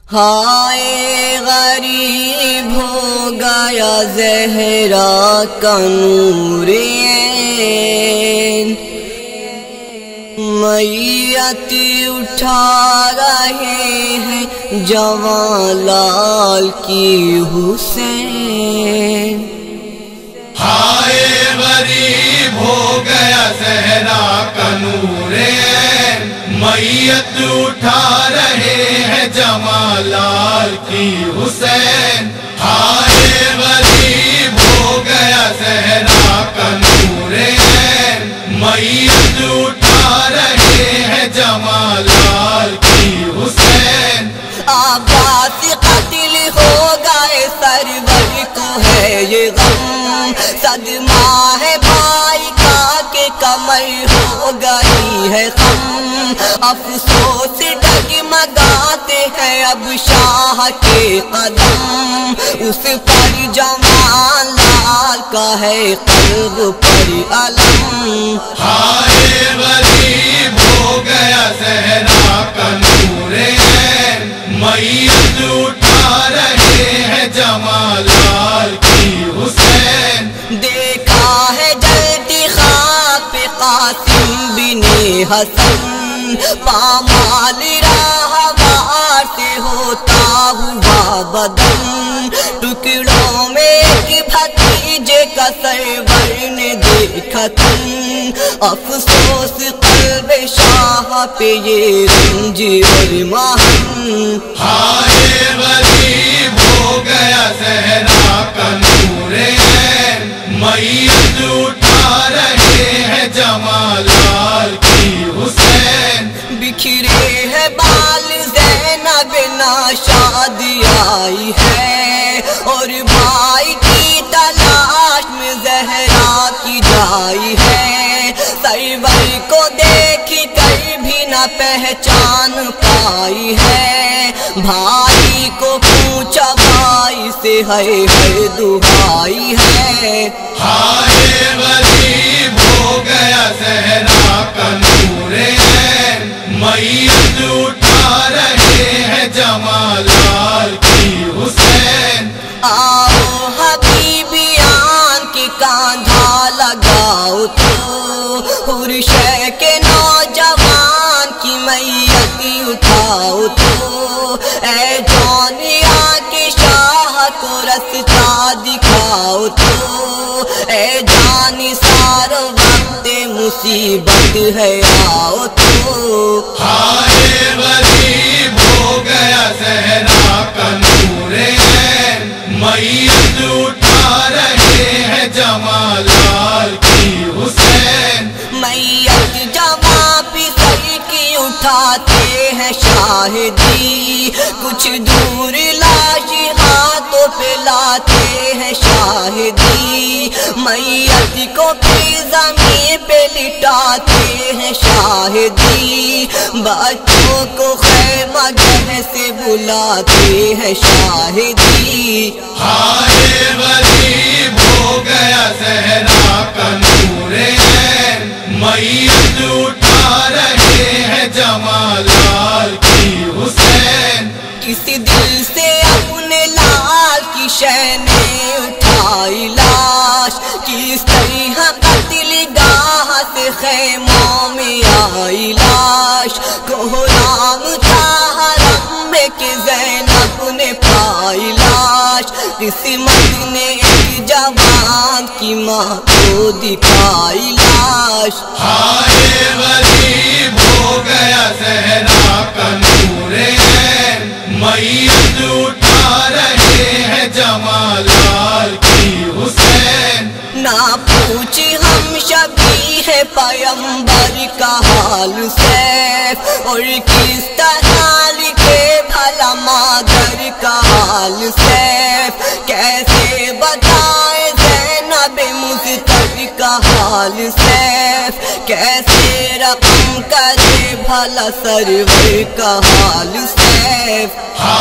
ہائے غریب ہو گیا زہرا کا نور عین، میت اٹھا رہے ہیں جوان لال کی حسین۔ ہائے غریب ہو گیا زہرا کا نور عین، میت اٹھا رہے ہیں جمال لال کی حسین۔ ہائے غریب ہو گیا زہرا کا نور عین، میت اٹھا رہے ہیں جمال لال کی حسین۔ عباس قتل ہو گئے سرور کو ہے یہ غم، صدمہ ہے بھائی کا کہ کمر ہو گئی ہے خم، افسوس ڈگمگاتے ہیں اب شاہ کے قدم، اس پر جمال لال کا ہے قلب پر علم۔ ہائے غریب ہو گیا زہرا کا نور عین، میت اٹھا رہے ہیں جمال لال کی حسین۔ دیکھا ہے جلتی خاک پہ قاسم بن حسن، پامال راہوار سے ہوتا ہوا بدن، ٹکڑوں میں ایک بھتیجے کا سرور نے دیکھا تن، افسوس قلب شاہ پہ یہ رنج اور محن۔ ہائے غریب ہو گیا زہرا کا نور عین، میت اٹھا رہے ہیں جمال لال کی حسین۔ بکھرے ہے بال زینب ناشاد آئی ہے، اور بھائی کی تلاش میں زہرا کی جائی ہے، سرور کو دیکھ کر بھی نہ پہچان پائی ہے، بھائی کو پوچھا بھائی سے ہے دعائی ہے۔ ہائے غریب ہو گیا زہرا کا نور عین، میت اٹھا رہے ہیں جمال لال کی حسین۔ آؤ حبیبیان کی کاندھا لگاؤ تو، حرشے کے نوجوان کی میت اٹھاؤ تو، اے جونیا کے شاہ کو رستہ دکھاؤ تو، اے جانی سار وقت مصیبت ہے آؤ تو۔ ہائے غریب ہو گیا زہرا کا نور عین، میت اٹھا رہے ہیں جمال لال کی حسین۔ میت جوان پسر کی اٹھاتے ہیں شاہدی، کچھ دور لاش ہاتھوں پہ لاتے ہیں شاہدی، میت کو پھر زمین پہ لٹاتے ہیں شاہدی، بچوں کو خیمہ گھر سے بلاتے ہیں شاہدی۔ ہائے غریب ہو گیا زہرا کا نور عین، میت اٹھا رہے ہیں جمال لال کی حسین۔ کس دل سے اپنے لال کی شینیں اٹھائی لاش، کس طرح قتل گاہ سے خیموں میں آئی لاش، کوہرام تھا حرم میں کہ زینب نے پائی لاش، قسمت نے ایک جوان کی ماں کو دکھائی لاش۔ ہائے غریب ہو گیا زہرا کا نور عین، میت اٹھا رہے ہیں جمال لال کی حسین۔ نہ پوچھ ہم شبیہ پیمبر کا حال سیف، اور کس طرح لکھے بھلا مادر کا حال سیف، کیسے بتائے زینب مصطفی کا حال سیف، کیسے رقم کرے بھلا سرور کا حال سیف۔